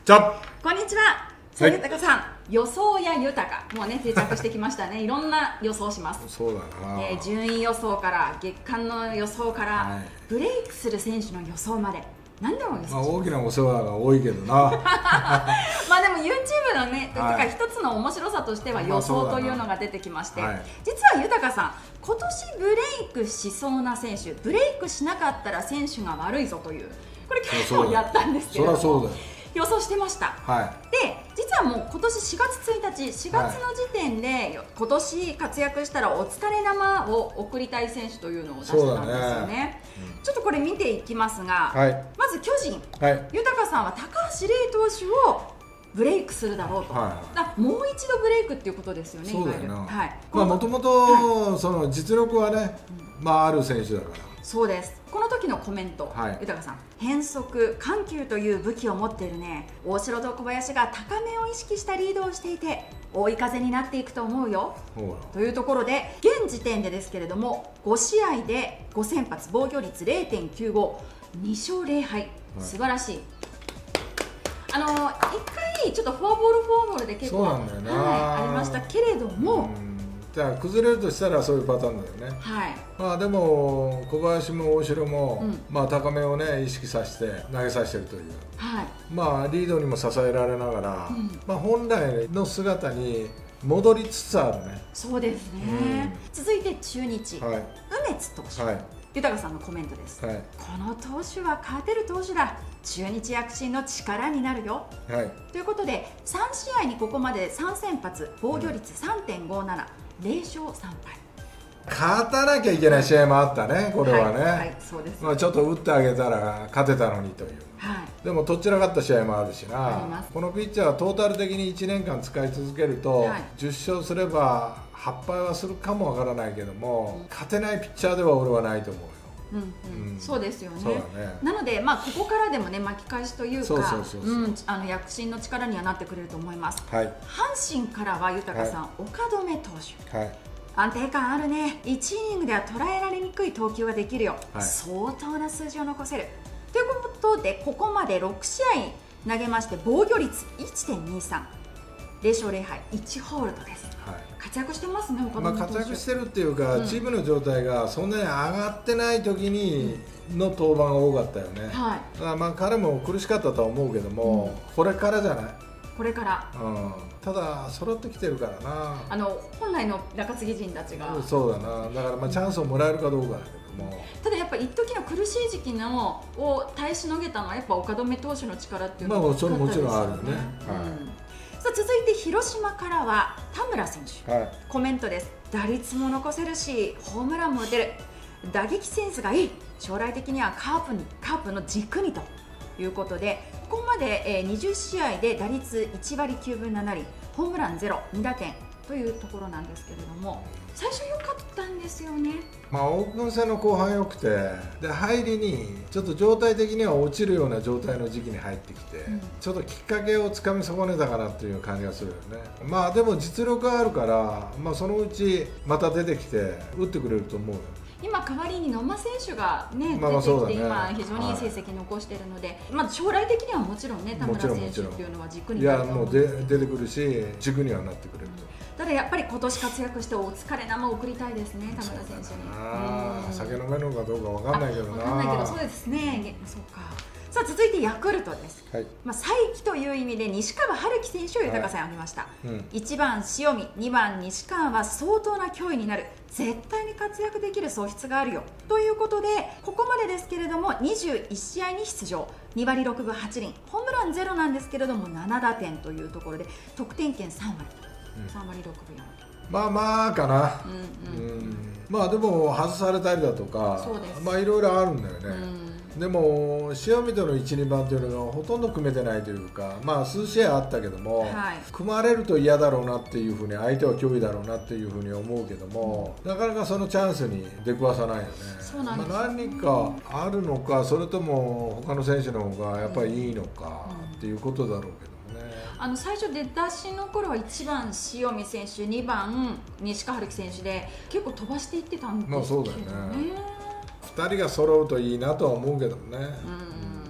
じゃこんにちは。さあ、豊さん、予想や豊もうね定着してきましたね。いろんな予想します。 そうだな、 順位予想から月間の予想から、 はい、 ブレイクする選手の予想まで何でも予想します。 大きなお世話が多いけどなまあでも YouTube のね、はい、一つの面白さとしては予想というのが出てきまして、はい、実は豊さん、今年ブレイクしそうな選手、ブレイクしなかったら選手が悪いぞという、これ結構やったんですけれども、 そりゃそうだよ、 予想してました、 はい、 で実はもう今年4月1日4月の時点で、今年活躍したらお疲れ生を送りたい選手というのを出してたんですよね。ちょっとこれ見ていきますが、はい、まず巨人、はい、豊さんは高橋礼投手をブレイクするだろうと、はい、もう一度ブレイクっていうことですよね。 そうだよな、はい、もともとその実力はね、ある選手だから。 そうです。この時のコメント、はい、豊さん、変則、緩急という武器を持っているね。大城と小林が高めを意識したリードをしていて、追い風になっていくと思うよ。というところで、現時点でですけれども、5試合で5先発、防御率 0.95、2勝0敗、素晴らしい。一回ちょっとフォアボールで結構、ありましたけれども、 じゃあ崩れるとしたらそういうパターンだよね。はい、でも小林も大城も、高めをね意識させて投げさせてるという、はい、リードにも支えられながら、本来の姿に戻りつつあるね。 そうですね、続いて中日、梅津投手、豊さんのコメントです、はい、この投手は勝てる投手だ、中日躍進の力になるよ、はい、ということで3試合にここまで3先発、防御率 3.57、0勝3敗。 勝たなきゃいけない試合もあったね、これはね、 はい、そうです。 ちょっと打ってあげたら勝てたのにという、はい、でもどちらかった試合もあるしな。このピッチャーはトータル的に1年間使い続けると、10勝すれば8敗はするかもわからないけども、勝てないピッチャーでは俺はないと思うよ。 そうですよね。なので、ここからでもね巻き返しというか、躍進の力にはなってくれると思います。はい、阪神からは豊さん、岡留投手、はい、安定感あるね。1イニングでは捉えられにくい投球ができるよ、はい、相当な数字を残せるということで、ここまで6試合投げまして、防御率 1.23、0勝0敗、1ホールドです。はい、活躍してますね、 活躍してるっていうか、チームの状態がそんなに上がってない時にの登板が多かったよね。はい、だから彼も苦しかったとは思うけども、これからじゃない。 これから、 ただ揃ってきてるからな。 本来の中継ぎ陣たちが。 そうだな。だからチャンスをもらえるかどうかだけども、 ただやっぱ一時の苦しい時期のを耐えしのげたのはやっぱ岡留投手の力っていうのが大きかったですよね。 もちろんあるよね。 さあ続いて広島からは田村選手、コメントです。打率も残せるし、ホームランも打てる、打撃センスがいい、将来的にはカープの軸にということで、ここまで20試合で打率1割9分7厘、ホームラン0、2打点というところなんですけれども、最初良かったんですよね。 オープン戦の後半良くて、で入りにちょっと状態的には落ちるような状態の時期に入ってきて、ちょっときっかけをつかみ損ねたかなっていう感じがするよね。でも実力があるから、そのうちまた出てきて打ってくれると思うよ。 今代わりに野間選手が、ね、出てきて、今非常にいい成績残しているので、将来的にはもちろんね、田村選手っていうのは軸になると思う。 いや、もう出てくるし、軸にはなってくれると。 ただやっぱり今年活躍してお疲れ生を送りたいですね、田村選手に。 酒飲めるのかどうかわかんないけどな。 わかんないけど、そうですね。そうか。さあ続いてヤクルトです。再起という意味で西川春樹選手を豊さん挙げました。1番塩見、2番西川は相当な脅威になる、絶対に活躍できる素質があるよということで、ここまでですけれども21試合に出場、2割6分8厘、ホームラン0なんですけれども7打点というところで、得点圏3割、3割6分4厘。 かな。でも外されたりだとか、いろいろあるんだよね。でも塩見との1、2番というのがほとんど組めてないというか、数試合あったけども、組まれると嫌だろうなっていうふうに、相手は脅威だろうなっていうふうに思うけども、なかなかそのチャンスに出くわさないよね。何人かあるのか、それとも他の選手の方がやっぱりいいのかっていうことだろうけど。 最初出だしの頃は1番塩見選手、2番西川春樹選手で結構飛ばしていってたんですけどね。 そうだよね。2人が揃うといいなとは思うけどね。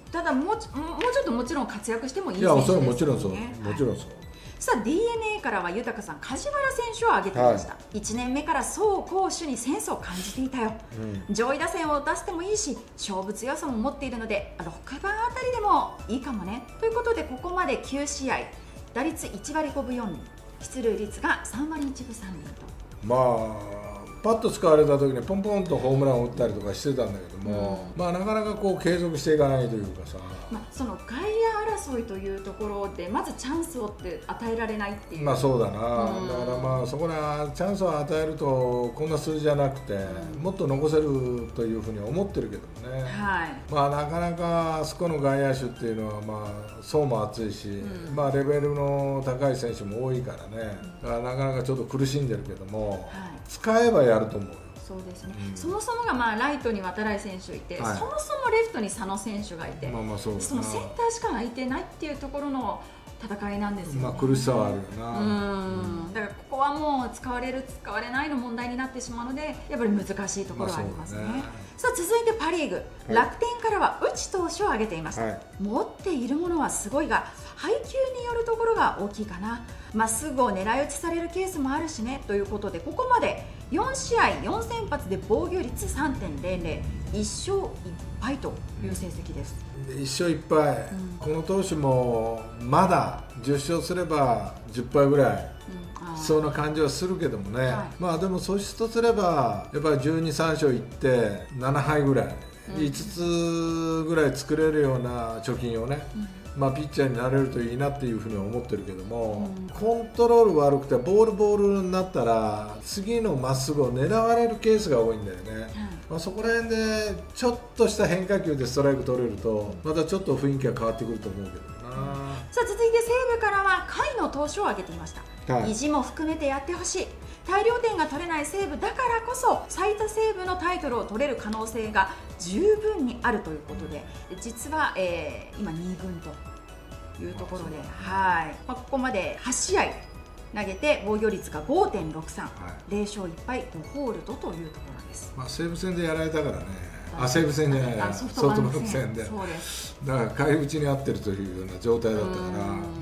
ただもうちょっともちろん活躍してもいい選手ですよね。いや、それはもちろんそう、もちろんそう。さあ DNA からは豊さん、梶原選手を挙げていました、はい、1年目から走攻守にセンスを感じていたよ、上位打線を出してもいいし勝負強さも持っているので6番あたりでもいいかもねということで、ここまで9試合打率1割5分4厘、出塁率が3割1分3厘と、 まあパッと使われた時にポンポンとホームランを打ったりとかしてたんだけども、まあなかなかこう継続していかないというかさ、 その外野争いというところでまずチャンスをって与えられないっていう。 まあそうだな、だからまあそこらチャンスを与えるとこんな数字じゃなくて、もっと残せるというふうに思ってるけどもね、まあなかなかあそこの外野手っていうのはまあ層も厚いし、まあレベルの高い選手も多いからね、だからなかなかちょっと苦しんでるけども、使えばやると思うよ。 そうですね、そもそもがまあライトに渡来選手いて、そもそもレフトに佐野選手がいて、そのセンターしか空いてないっていうところの戦いなんですよね。 まあ苦しさはあるよな。 だからここはもう使われる使われないの問題になってしまうので、やっぱり難しいところはありますね。さあ続いてパ・リーグ、楽天からは内投手を挙げていました、持っているものはすごいが配球によるところが大きいかな、まっすぐを狙い撃ちされるケースもあるしねということで、ここまで4試合4先発で防御率 3.00、 1勝1敗という成績です。 1勝1敗、この投手もまだ10勝すれば10敗ぐらいしそうな感じはするけどもね、まあでも素質とすればやっぱり12、3勝いって7敗ぐらい、5つぐらい作れるような貯金をね、まあピッチャーになれるといいなっていうふうに思ってるけども、コントロール悪くてボールになったら次のまっすぐを狙われるケースが多いんだよね、まあそこら辺でちょっとした変化球でストライク取れるとまたちょっと雰囲気が変わってくると思うけどな。 さあ続いて西武からは甲斐の投手を挙げていました、意地も含めてやってほしい、大量点が取れない西武だからこそ最多セーブのタイトルを取れる可能性が十分にあるということで、実は、今2軍というところで、ここまで8試合投げて防御率が 5.63、0勝1敗5ホールドというところです。 まあ西武戦でやられたからね、西武戦じゃないな、ソフトバンク戦で、だから返り討ちに合ってるというような状態だったから、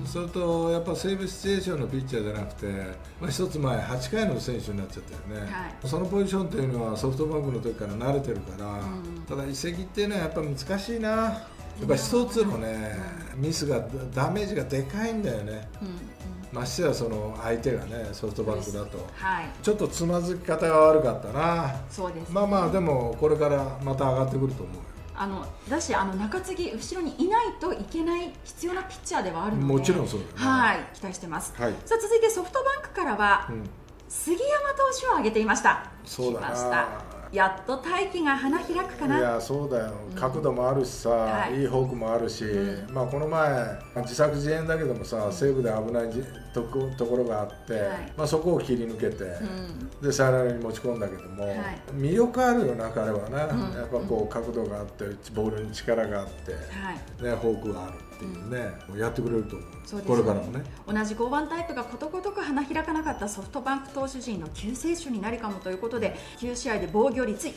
それとやっぱ西武シチュエーションのピッチャーじゃなくて、まあ、一つ前8回の選手になっちゃったよね、そのポジションというのはソフトバンクの時から慣れてるから、ただ移籍っていうのはやっぱ難しいな、やっぱ一つのねミスがダメージがでかいんだよね、ましてやその相手がねソフトバンクだと、ちょっとつまずき方が悪かったな。 そうです、ね、 まあまあでもこれからまた上がってくると思うよ。 だし中継ぎ後ろにいないといけない必要なピッチャーではあるので、 もちろんそうだね、 期待してます、さあ続いてソフトバンクからは、杉山投手を挙げていました。 そうだな、 やっと大気が花開くかな。 いやそうだよ、角度もあるしさ、いいフォークもあるし、まあこの前自作自演だけどもさ、西武で危ないところがあって、まあそこを切り抜けて、でサヨナラに持ち込んだけども、魅力あるよな彼はね、やっぱこう角度があってボールに力があって、ね、フォークがあるっていうね、やってくれると思う。これからもね、同じ5番タイプがことごとく花開かなかったソフトバンク投手陣の救世主になるかもということで、9試合で防御率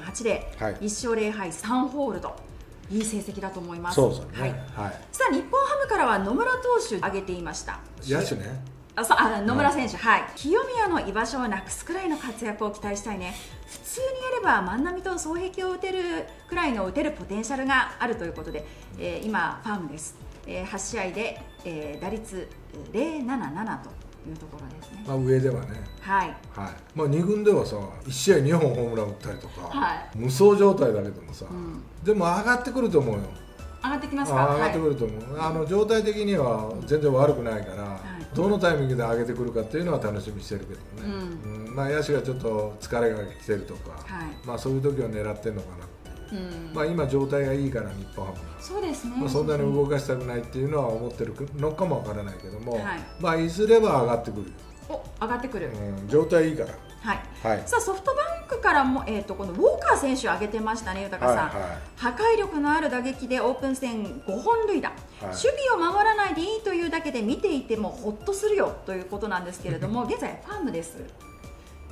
1.80、1勝0敗3ホールド、いい成績だと思います。 そうですね、 さあ日本ハムからは野村投手挙げていました。 野手ね、 野村選手、清宮の居場所をなくすくらいの活躍を期待したいね。普通にやれば万波と双璧を打てるくらいの打てるポテンシャルがあるということで、今ファームです。8試合で、打率077というところですね。 まあ上ではね、まあ2軍ではさ1試合2本ホームラン打ったりとか、無双状態だけどもさ、でも上がってくると思うよ。 上がってきますか。 上がってくると思う、状態的には全然悪くないから、どのタイミングで上げてくるかっていうのは楽しみにしてるけどね、まあ野手がちょっと疲れが来てるとか、まあそういう時は狙ってるのかな。まあ今状態がいいから日本ハムがそうですね、 そんなに動かしたくないっていうのは思ってるのかもわからないけども、まあいずれは上がってくるよ。 上がってくる、 状態いいから。 さあソフトバンクからも、このウォーカー選手を挙げてましたね、豊さん、破壊力のある打撃でオープン戦5本塁打、守備を守らないでいいというだけで見ていてもほっとするよということなんですけれども現在ファームです。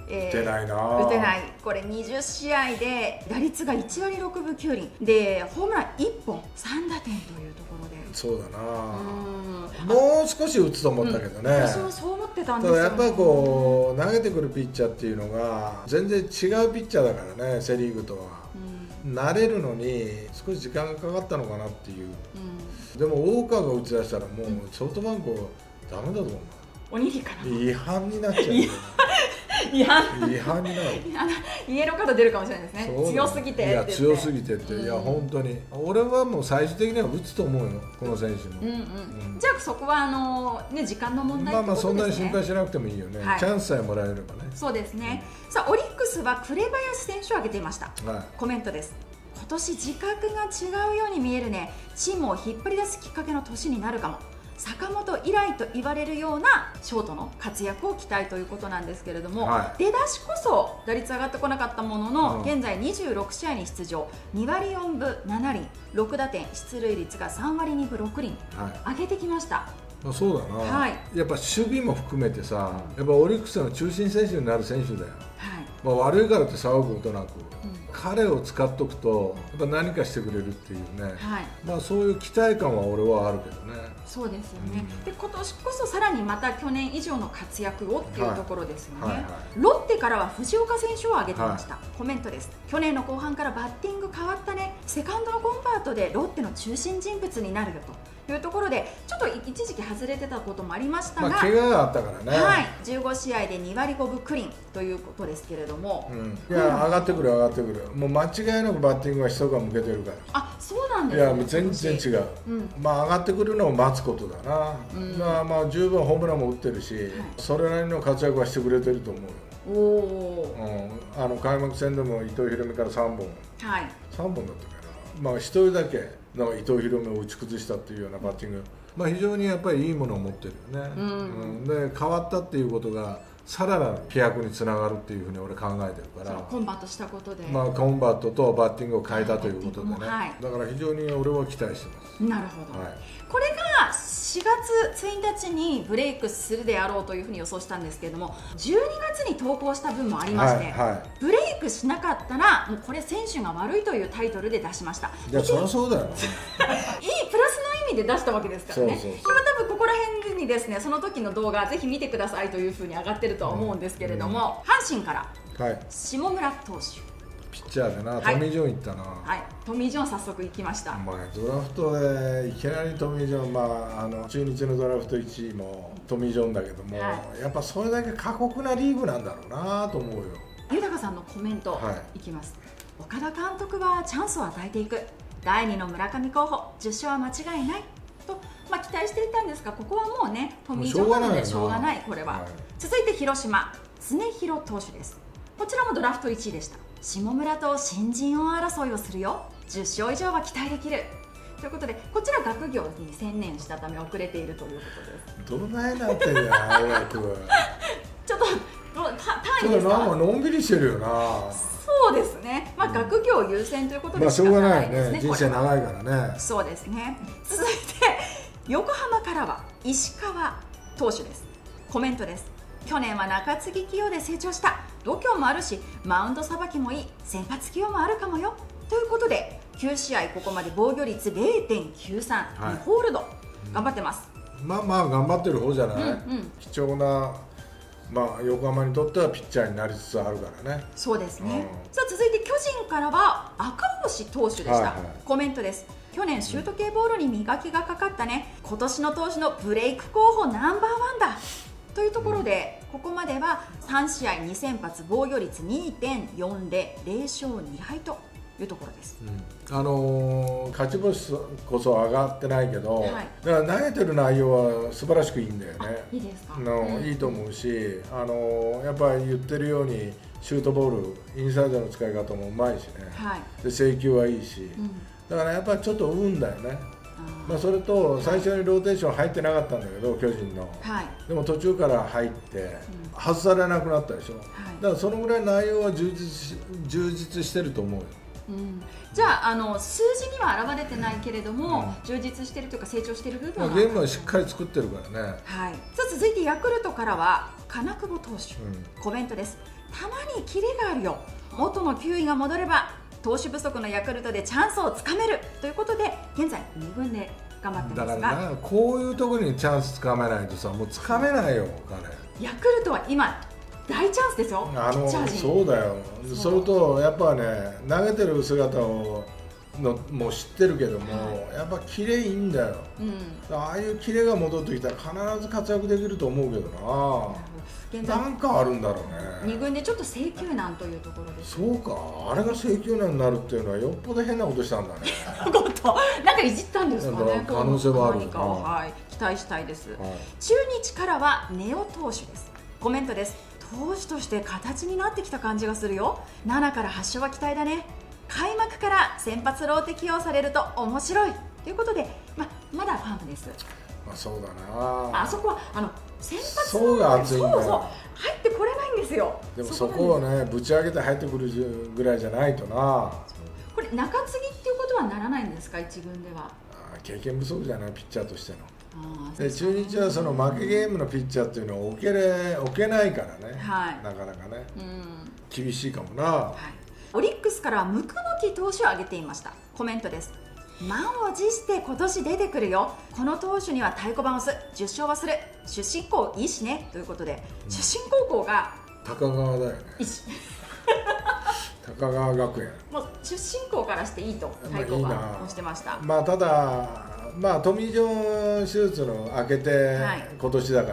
打てないな、 打てない。これ20試合で打率が1割6分9厘でホームラン1本3打点というところで、 そうだな、もう少し打つと思ったけどね、 私もそう思ってたんですよね。 やっぱりこう投げてくるピッチャーっていうのが全然違うピッチャーだからね、セ・リーグとは、慣れるのに少し時間がかかったのかなっていう、でも大川が打ち出したらもうソフトバンクダメだと思う。 おにぎりかな、 違反になっちゃう、ね、違反になるイエローカード出るかもしれないですね。強すぎてって。 いや強すぎてって、いや本当に俺はもう最終的には打つと思うよ、この選手も。 じゃあそこは時間の問題ってことですね。 そんなに心配しなくてもいいよね、チャンスさえもらえればね。 そうですね。さあオリックスは紅林選手を挙げていました。コメントです。今年自覚が違うように見えるね。チームを引っ張り出すきっかけの年になるかも。坂本以来と言われるようなショートの活躍を期待ということなんですけれども、出だしこそ打率上がってこなかったものの、現在26試合に出場、2割4分7厘、6打点、出塁率が3割2分6厘、上げてきました。 そうだな、やっぱ守備も含めてさ、やっぱオリックスの中心選手になる選手だよ。悪いからって騒ぐことなく、彼を使っとくとやっぱ何かしてくれるっていうね、そういう期待感は俺はあるけどね。 そうですよね、で今年こそさらにまた去年以上の活躍をっていうところですよね。ロッテからは藤岡選手を挙げてました。コメントです。去年の後半からバッティング変わったね。セカンドのコンバートでロッテの中心人物になるよというところで、ちょっと一時期外れてたこともありましたが、 怪我があったからね、 15試合で2割5分9厘ということですけれども、 いや上がってくる上がってくる、もう間違いなくバッティングは一皮向けてるから。 そうなんですね。 いや全然違う、上がってくるのを待つことだな、十分ホームランも打ってるし、それなりの活躍はしてくれてると思うよ。開幕戦でも伊藤大海から3本、3本だったかな、1人だけ伊藤大海を打ち崩したっていうようなバッティング、非常にやっぱりいいものを持ってるよね。で変わったっていうことがさらなる飛躍につながるっていうふうに俺考えてるから、 コンバートしたことで、 コンバートとバッティングを変えたということでね、だから非常に俺は期待してます。 なるほど、これが4月1日にブレイクするであろうというふうに予想したんですけれども、12月に投稿した分もありまして、ブレイクしなかったらもうこれ選手が悪いというタイトルで出しました。 いやそりゃそうだよいいプラスの意味で出したわけですからね。今多分ここら辺にですね、その時の動画ぜひ見てくださいというふうに上がってるとは思うんですけれども、阪神から下村投手、 ピッチャーでな、トミー・ジョン行ったな。 トミー・ジョン早速行きました。 ドラフトでいきなりトミー・ジョン、中日のドラフト1位もトミー・ジョンだけども、やっぱそれだけ過酷なリーグなんだろうなと思うよ。 豊さんのコメント、いきます。岡田監督はチャンスを与えていく、第2の村上候補10勝は間違いないと、期待していたんですが、ここはもうねトミー・ジョンなのでしょうがない、これは。続いて広島、常廣投手です。こちらもドラフト1位でした。下村と新人王争いをするよ、10勝以上は期待できるということで、こちら学業に専念したため遅れているということです。 どないなってんじゃん、早くちょっと単位ですか。 のんびりしてるよな。 そうですね、学業優先ということでしょうがないですね、人生長いからね。 そうですね。続いて横浜からは石川投手です。コメントです。去年は中継ぎ起用で成長した、度胸もあるしマウンドさばきもいい、先発起用もあるかもよということで、9試合ここまで防御率 0.93、2ホールド、頑張ってます。 頑張ってる方じゃない、貴重な、横浜にとってはピッチャーになりつつあるからね。 そうですね、さあ続いて巨人からは赤星投手でした。コメントです。去年シュート系ボールに磨きがかかったね、今年の投手のブレイク候補ナンバーワンだというところで、ここまでは3試合2先発、防御率 2.4 で0勝2敗というところです。 勝ち星こそ上がってないけど、だから投げてる内容は素晴らしくいいんだよね。 いいですか。 いいと思うし、やっぱり言ってるようにシュートボール、インサイドの使い方もうまいしね、で制球はいいし、だからやっぱりちょっと運だよね。それと最初にローテーション入ってなかったんだけど、巨人の、でも途中から入って外されなくなったでしょ、だからそのぐらい内容は充実してると思うよ。 じゃあ、数字には表れてないけれども、充実しているというか成長している部分は、 ゲームはしっかり作ってるからね。 さあ続いてヤクルトからは金久保投手、コメントです。 たまにキレがあるよ、元の球威が戻れば投手不足のヤクルトでチャンスをつかめるということで現在2軍で頑張ってますが、 だからな、こういうところにチャンスつかめないとさ、もうつかめないよ、お金。 ヤクルトは今大チャンスですよ、ピッチャー陣。 そうだよ。それとやっぱね、投げてる姿をもう知ってるけども、やっぱキレいいんだよ、ああいうキレが戻ってきたら必ず活躍できると思うけどな。なんかあるんだろうね。 2軍でちょっと制球難というところです。 そうか、あれが制球難になるっていうのはよっぽど変なことしたんだね。 なんかいじったんですかね。 可能性はあるな。 はい、期待したいです。中日からはネオ投手です。コメントです。投手として形になってきた感じがするよ。7から8勝は期待だね。開幕から先発ローテ起用されると面白いということで、まだファンです。 そうだな。 あそこは先発層が厚いんだよ。 入ってこれないんですよ。 でもそこをね、ぶち上げて入ってくるぐらいじゃないとな。 これ中継ぎっていうことはならないんですか、一軍では。 経験不足じゃない、ピッチャーとしての。で中日はその負けゲームのピッチャーっていうのを置けないからね、なかなかね、厳しいかもな。 オリックスからは椋木投手を挙げていました。コメントです。満を持して今年出てくるよ。この投手には太鼓判を押す。10勝はする。出身校いいしねということで、出身高校が高川だよね。高川学園。 もう出身校からしていいと太鼓判をしてました。 ただトミー・ジョン手術の明けて今年だから、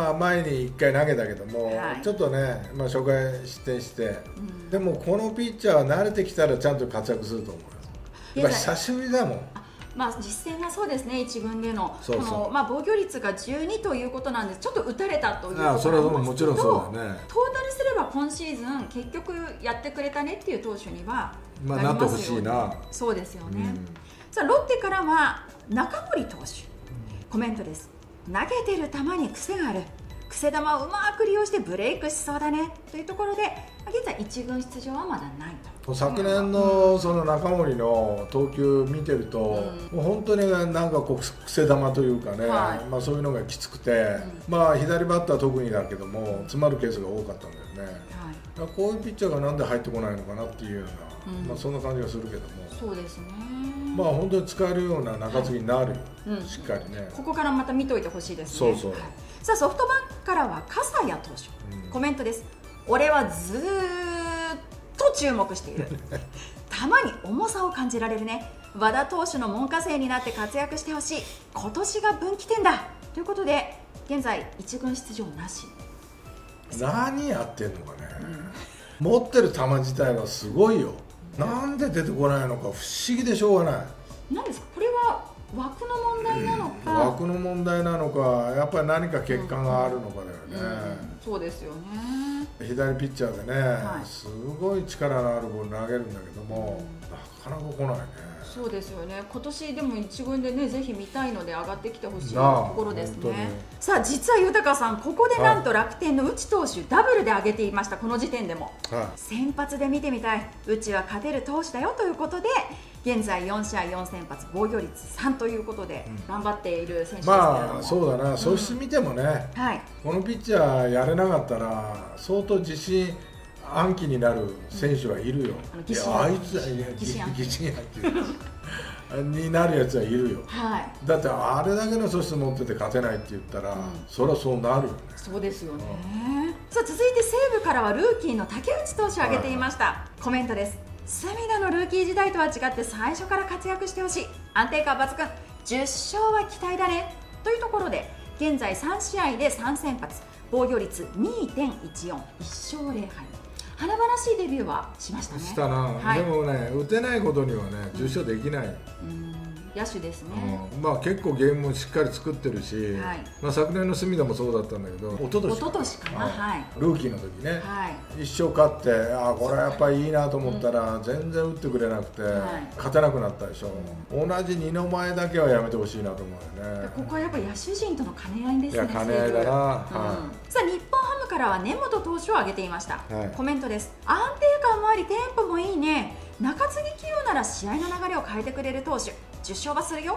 前に1回投げたけども、ちょっとね、初回失点して、でもこのピッチャーは慣れてきたらちゃんと活躍すると思うよ。やっぱ久しぶりだもん。 実戦はそうですね、1軍での防御率が12ということなんです。ちょっと打たれたということなんですけど、それはもちろんそうだね。トータルすれば今シーズン結局やってくれたねっていう投手にはなってほしいな。そうですよね。さあロッテからは中森投手、コメントです。投げてる球に癖がある。癖球をうまく利用してブレイクしそうだねというところで、現在1軍出場はまだないと。 昨年のその中森の投球見てると、もう本当になんか癖球というかね、そういうのがきつくて、左バッター特にだけども詰まるケースが多かったんだよね。こういうピッチャーがなんで入ってこないのかなっていうような、そんな感じがするけども。 そうですね。 本当に使えるような中継ぎになるよ、しっかりね。ここからまた見といてほしいですね。さあソフトバンクからは笠谷投手、コメントです。俺はずーっと注目している。球に重さを感じられるね。和田投手の門下生になって活躍してほしい。今年が分岐点だということで、現在1軍出場なし。 何やってんのかね、持ってる球自体はすごいよ。なんで出てこないのか不思議でしょうがない。 何ですかこれは。枠の問題なのか、 枠の問題なのか、やっぱり何か欠陥があるのかだよね。 そうですよね。 左ピッチャーでね、すごい力のあるボール投げるんだけども、なかなか来ないね。 そうですよね。今年でも1軍でね、ぜひ見たいので上がってきてほしいところですね。さあ実は豊さん、ここでなんと楽天の内投手ダブルで上げていました。この時点でも、先発で見てみたい、内は勝てる投手だよということで、現在4試合4先発、防御率3ということで頑張っている選手ですけれども、 そうだな、素質見てもね、このピッチャーやれなかったら相当自信暗記になる選手はいるよ。あいつ疑心暗鬼になるやつはいるよ。だってあれだけの素質持ってて勝てないって言ったら、そりゃそうなるよね。 そうですよね。さあ続いて西武からはルーキーの竹内投手を挙げていました。コメントです。隅田のルーキー時代とは違って最初から活躍してほしい。安定感抜群。10勝は期待だねというところで、現在3試合で3先発、防御率 2.14、1勝0敗。華々しいデビューはしましたね。 したな、でもね、打てないことにはね、10勝できない。 野手ですね。 結構ゲームもしっかり作ってるし、昨年の隅田もそうだったんだけど、一昨年かな、ルーキーの時ね、一勝勝って、これはやっぱりいいなと思ったら、全然打ってくれなくて、勝てなくなったでしょ。同じ二の前だけはやめてほしいなと思うよね。 ここはやっぱり野手陣との兼ね合いですね。 兼ね合いだな。 さあ日本ハムからは根本投手を挙げていました。コメントです。安定感もありテンポもいいね。中継ぎ起用なら試合の流れを変えてくれる投手。10勝はするよ。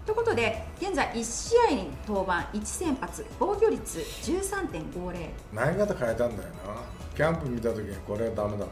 ということで現在1試合に登板1先発防御率 13.50。 投げ方変えたんだよな。キャンプ見た時にこれはダメだと思った。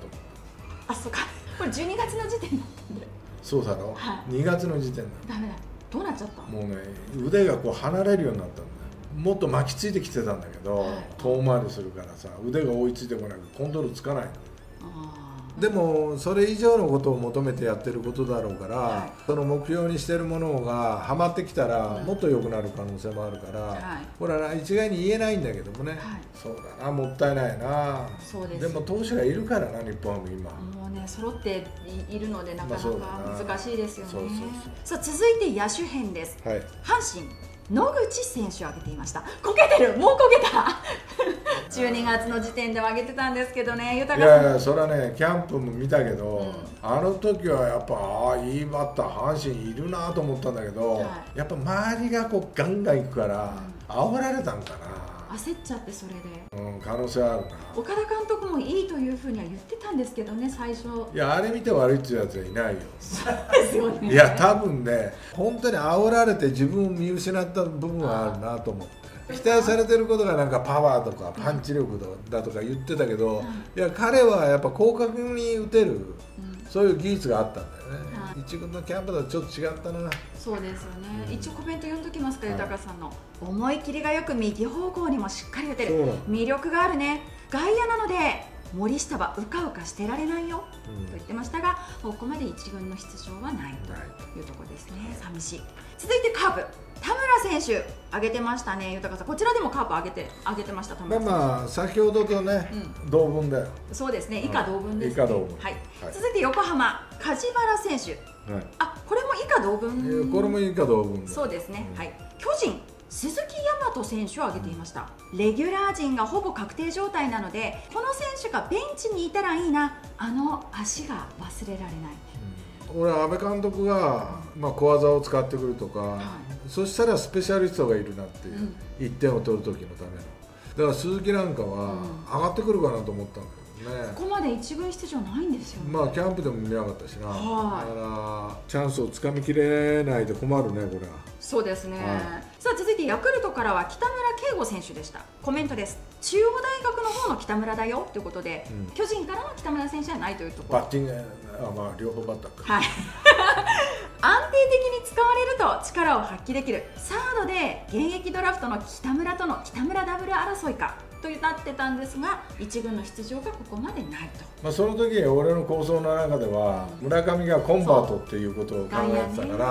あ、そうか、これ12月の時点だったんで。 そうだろ、はい、2月の時点だ。 ダメだ、どうなっちゃった？ もうね、腕がこう離れるようになったんだよ。もっと巻きついてきてたんだけど、はい、遠回りするからさ、腕が追いついてこなくてコントロールつかないの。でもそれ以上のことを求めてやってることだろうから、はい、その目標にしてるものがはまってきたらもっと良くなる可能性もあるから、はい、これは一概に言えないんだけどもね、はい、そうだな、もったいないな。 そうです。 でも投手がいるからな、日本は今もうね、揃っているのでなかなか難しいですよね。さあ続いて野手編です、はい、阪神野口選手を挙げていました。こけてる、もうこけた12月の時点では挙げてたんですけどね、豊さん。 いやいや、それはね、キャンプも見たけど、あの時はやっぱいいバッター阪神いるなと思ったんだけど、やっぱ周りがこうガンガンいくから、煽られたんかな。 焦っちゃって、それで、 可能性あるな。 岡田監督もいいというふうには言ってたんですけどね、最初。 いや、あれ見て悪いっていうやつはいないよ。 そうですよね。 いや、多分ね、本当に煽られて自分を見失った部分はあるなと思って。期待されてることがなんかパワーとかパンチ力だとか言ってたけど、いや、彼はやっぱ広角に打てる、そういう技術があったんだよね。一軍のキャンプだとちょっと違ったな。 そうですよね、一応コメント読んどきますか、豊さんの。思い切りがよく右方向にもしっかり打てる、魅力があるね、外野なので森下はうかうかしてられないよ、と言ってましたが、ここまで一軍の出場はないというところですね。寂しい。続いてカープ、田村選手挙げてましたね、豊さん。こちらでもカープ挙げてました。田村選手、 まあ先ほどとね、同分だよ。 そうですね、以下同分です、ね、 以下同分。 はい。続いて横浜梶原選手、あ、これも以下同分。 これも以下同分。 そうですね、はい。巨人鈴木大和選手を挙げていました。レギュラー陣がほぼ確定状態なので、この選手がベンチにいたらいいな、あの足が忘れられない。 俺は阿部監督が、小技を使ってくるとか、そしたらスペシャリストがいるなっていう、1点を取る時のための。だから鈴木なんかは上がってくるかなと思ったんだけどね。 ここまで一軍出場ないんですよね。 キャンプでも見なかったしな。だからチャンスをつかみきれないと困るね、これは。 そうですね、さあ続いてヤクルトからは北村圭吾選手でした。コメントです。中央大学の方の北村だよということで、巨人からの北村選手はないというところ。 バッティング、両方バッターか。 はい安定的に使われると力を発揮できる。サードで現役ドラフトの北村との北村ダブル争いかとなってたんですが、一軍の出場がここまでないと。 その時俺の構想の中では、村上がコンバートっていうことを考えてたから、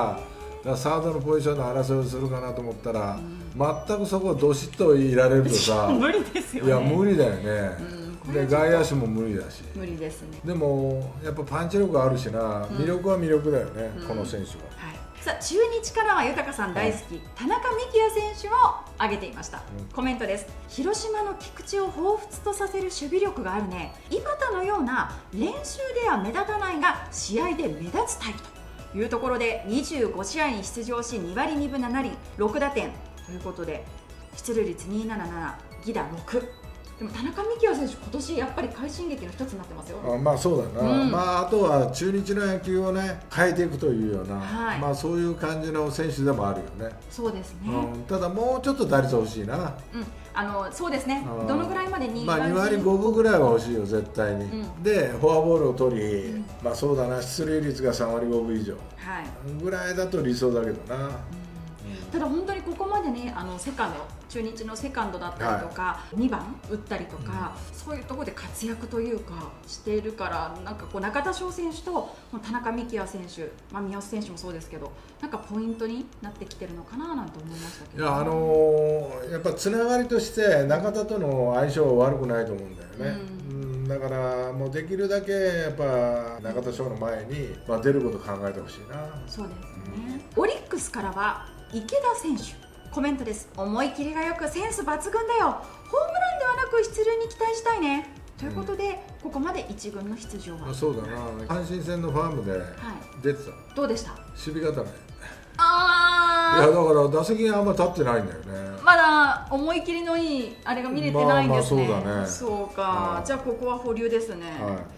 サードのポジションの争いをするかなと思ったら、全くそこをどしっといられるとさ無理ですよね。 いや、無理だよね、で外野手も無理だし。 無理ですね。 でもやっぱパンチ力があるしな、魅力は魅力だよね、この選手は。 さあ中日からは豊さん大好き、田中幹也選手を挙げていました。コメントです。広島の菊池を彷彿とさせる守備力があるね。井端のような練習では目立たないが試合で目立つタイプというところで、25試合に出場し2割2分7厘6打点ということで、出塁率277、犠打6。でも田中幹也選手、今年やっぱり快進撃の一つになってますよ。 そうだな、あとは中日の野球をね変えていくというような、そういう感じの選手でもあるよね。 そうですね、 ただもうちょっと打率欲しいな。 そうですね、どのぐらいまで2 割5分ぐらいは欲しいよ、絶対に。でフォアボールを取り、そうだな、出塁率が3割5分以上ぐらいだと理想だけどな。 ただ本当にここまでね、セカンド、中日のセカンドだったりとか、2番打ったりとか、そういうところで活躍というかしているから、なんかこう中田翔選手と田中幹也選手、三好選手もそうですけど、なんかポイントになってきてるのかななんて思いましたけど、 やっぱつながりとして中田との相性は悪くないと思うんだよね。だからもうできるだけやっぱ中田翔の前に、出ることを考えてほしいな。 そうですね、オリックスからは池田選手、コメントです。思い切りがよくセンス抜群だよ。ホームランではなく出塁に期待したいね。ということで、ここまで一軍の出場は。 そうだな、阪神戦のファームで出てた。 どうでした？ 守備固め。いや、だから打席があんま立ってないんだよね。 まだ思い切りのいいあれが見れてないんですね。 そうだね。 そうか、じゃあここは保留ですね。ロッ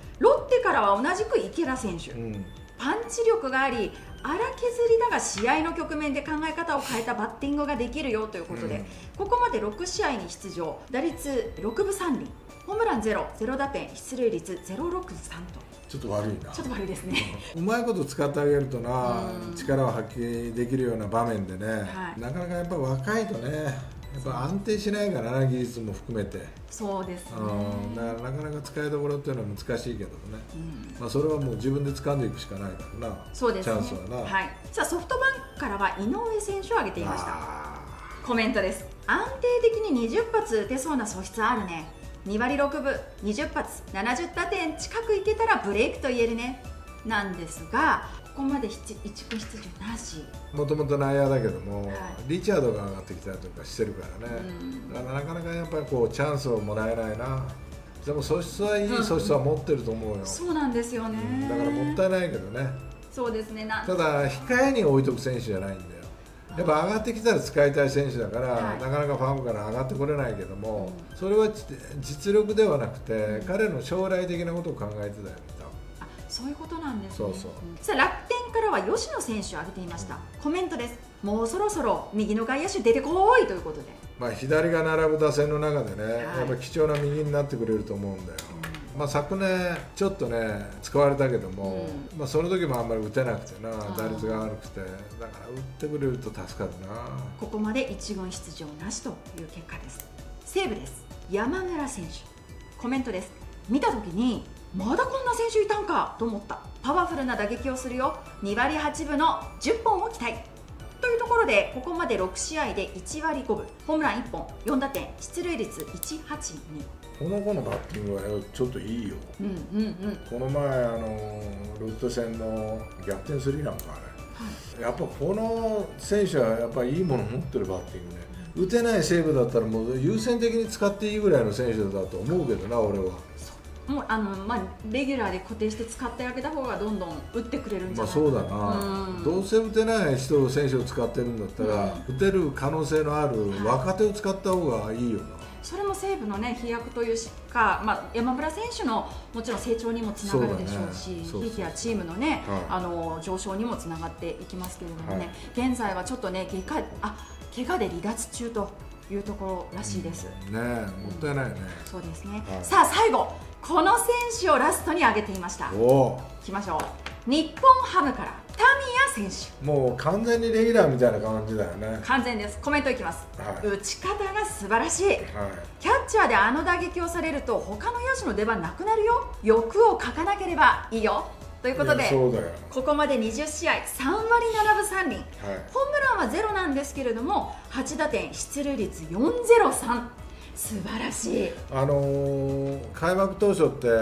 テからは同じく池田選手、パンチ力があり荒削りだが試合の局面で考え方を変えたバッティングができるよということで、ここまで6試合に出場、打率6分3厘、ホームラン0、0打点、出塁率063と。 ちょっと悪いな。 ちょっと悪いですね。 うまいこと使ってあげるとな、力を発揮できるような場面でね、なかなかやっぱ若いとね、やっぱ安定しないからな、技術も含めて。 そうですね。 だからなかなか使いどころっていうのは難しいけどもね、まあそれはもう自分で掴んでいくしかないからな。 そうですね。 チャンスはな。 はい。さあソフトバンクからは井上選手を挙げていました。コメントです。安定的に20発打てそうな素質あるね。2割6分、20発、70打点近くいけたらブレイクと言えるね。なんですが、ここまで一軍出場なし。 もともと内野だけども、リチャードが上がってきたりとかしてるからね、だからなかなかやっぱりこうチャンスをもらえないな。でも素質はいい素質は持ってると思うよ。 そうなんですよね。 だからもったいないけどね。 そうですね。 ただ控えに置いとく選手じゃないんだよ。やっぱ上がってきたら使いたい選手だから、なかなかファームから上がってこれないけども、それは実力ではなくて、彼の将来的なことを考えてたよね。 そういうことなんですね。 そうそう。 さあ楽天からは吉野選手を挙げていました。コメントです。もうそろそろ右の外野手出てこいということで。 まあ左が並ぶ打線の中でね、やっぱ貴重な右になってくれると思うんだよ。まあ昨年ちょっとね使われたけども、まあその時もあんまり打てなくてな、打率が悪くて、だから打ってくれると助かるな。 ここまで1軍出場なしという結果です。西武です。山村選手。コメントです。見た時にまだこんな選手いたんかと思った。パワフルな打撃をするよ。2割8分の10本を期待というところで、ここまで6試合で1割5分、ホームラン1本、4打点、出塁率182。 この子のバッティングはちょっといいよ。この前ロッテ戦の逆転スリーランかあれ、やっぱこの選手はやっぱりいいもの持ってるバッティングね。打てない西武だったらもう優先的に使っていいぐらいの選手だと思うけどな、俺は。 もうレギュラーで固定して使ってあげた方がどんどん打ってくれるんじゃないかな。 そうだな。どうせ打てない選手を使ってるんだったら、打てる可能性のある若手を使った方がいいよな。 それも西武のね飛躍というか、山村選手のもちろん成長にもつながるでしょうし、ひいてはチームのね、上昇にもつながっていきますけれどもね、現在はちょっとね怪我で離脱中というところらしいです。 ね、もったいないね。 そうですね。さあ最後、この選手をラストに挙げていました。いきましょう。日本ハムから田宮選手。 もう完全にレギュラーみたいな感じだよね。 完全です。コメントいきます。打ち方が素晴らしい。キャッチャーであの打撃をされると他の野手の出番なくなるよ。欲をかかなければいいよ。ということで、ここまで20試合3割7分3厘、ホームランはゼロなんですけれども8打点、出塁率403、素晴らしい。 開幕当初って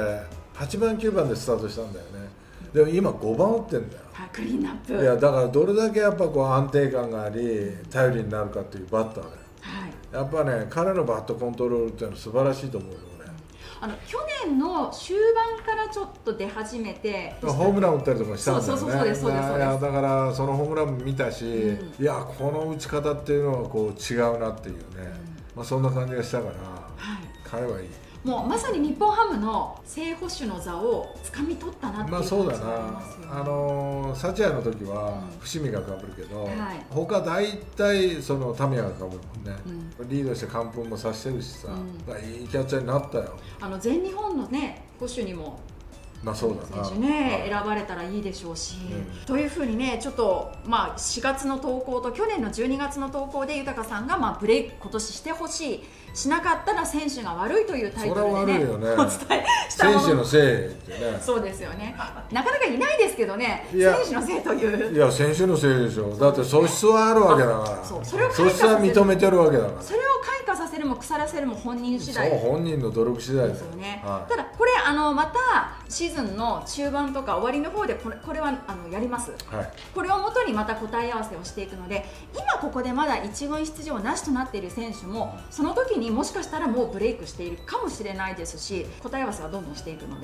8番9番でスタートしたんだよね。でも今5番打ってんだよ。 クリーンナップ。 いやだからどれだけやっぱこう安定感があり頼りになるかっていうバッターだよ。やっぱね、彼のバットコントロールっていうのは素晴らしいと思うよね。 去年の終盤からちょっと出始めてホームラン打ったりとかしたんだよね。 そうです。 だからそのホームランも見たし、いやこの打ち方っていうのはこう違うなっていうね、そんな感じがしたから、彼はいい。 もうまさに日本ハムの正捕手の座を掴み取ったなっていう感じがありますよね。 サチアの時は伏見がかぶるけど、他大体そのタミヤがかぶるもんね。リードして完封もさせてるしさ、いいキャッチャーになったよ。 全日本のね捕手にもそうだな、 選手ね、選ばれたらいいでしょうし、というふうにね、ちょっと4月の投稿と去年の12月の投稿で豊さんがブレイク今年してほしい、しなかったら選手が悪いというタイトルでねお伝えしたもの。 選手のせいってね。 そうですよね。なかなかいないですけどね、選手のせいという。 いや選手のせいでしょ。だって素質はあるわけだから。素質は認めてるわけだから。 それを開花させるも腐らせるも本人次第。 そう、本人の努力次第ですよね。ただこれまたシーズンの中盤とか終わりの方でこれはやります。これをもとにまた答え合わせをしていくので、今ここでまだ1軍出場なしとなっている選手もその時にもしかしたらもうブレイクしているかもしれないですし、答え合わせはどんどんしていくので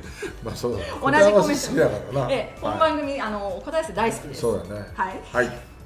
そうだ、 同じコメント好きだからな。 この番組答え合わせ大好きです。 そうだね。 はい。